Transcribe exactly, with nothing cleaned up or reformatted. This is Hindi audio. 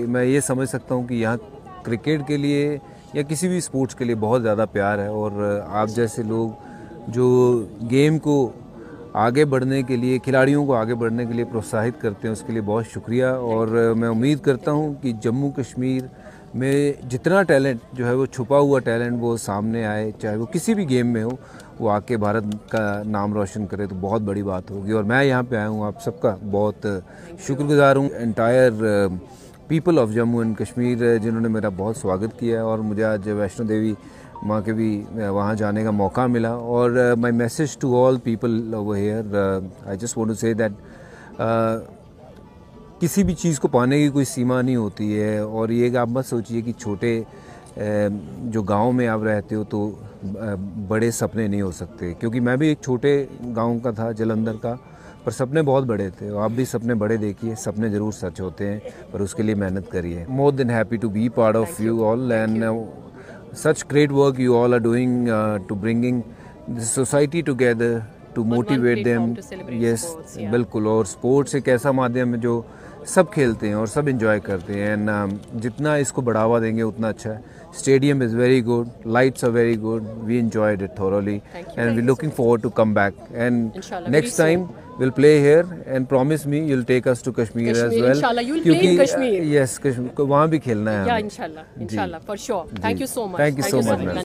मैं ये समझ सकता हूँ कि यहाँ क्रिकेट के लिए या किसी भी स्पोर्ट्स के लिए बहुत ज़्यादा प्यार है, और आप जैसे लोग जो गेम को आगे बढ़ने के लिए, खिलाड़ियों को आगे बढ़ने के लिए प्रोत्साहित करते हैं, उसके लिए बहुत शुक्रिया। और मैं उम्मीद करता हूँ कि जम्मू कश्मीर में जितना टैलेंट जो है वो छुपा हुआ टैलेंट वो सामने आए, चाहे वो किसी भी गेम में हो, वो आके भारत का नाम रोशन करे तो बहुत बड़ी बात होगी। और मैं यहाँ पे आया हूँ, आप सबका बहुत शुक्रगुजार हूँ, entire people of Jammu and Kashmir, जिन्होंने मेरा बहुत स्वागत किया। और मुझे आज वैष्णो देवी माँ के भी वहाँ जाने का मौका मिला। और my message to all people over here, I just want to say that किसी भी चीज़ को पाने की कोई सीमा नहीं होती है। और ये आप मत सोचिए कि छोटे जो गांव में आप रहते हो तो बड़े सपने नहीं हो सकते, क्योंकि मैं भी एक छोटे गांव का था, जलंधर का, पर सपने बहुत बड़े थे। आप भी सपने बड़े देखिए, सपने ज़रूर सच होते हैं, पर उसके लिए मेहनत करिए। More than happy to be part of you all and such great work you all are doing uh, to bringing the society together to motivate them. Yes, yeah. बिल्कुल। और स्पोर्ट्स एक ऐसा माध्यम है जो सब खेलते हैं और सब एंजॉय करते हैं, एंड uh, जितना इसको बढ़ावा देंगे उतना अच्छा है। Stadium is very good, lights are very good, we enjoyed it thoroughly and we looking forward to come back and next time we'll play here and promise me you'll take us to Kashmir, Kashmir as well. Inshallah, you'll क्योंकि play in Kashmir. yes, Kashmir वहाँ भी खेलना है। Yeah, inshallah, inshallah, for sure. Thank you so much. Thank you so much, man.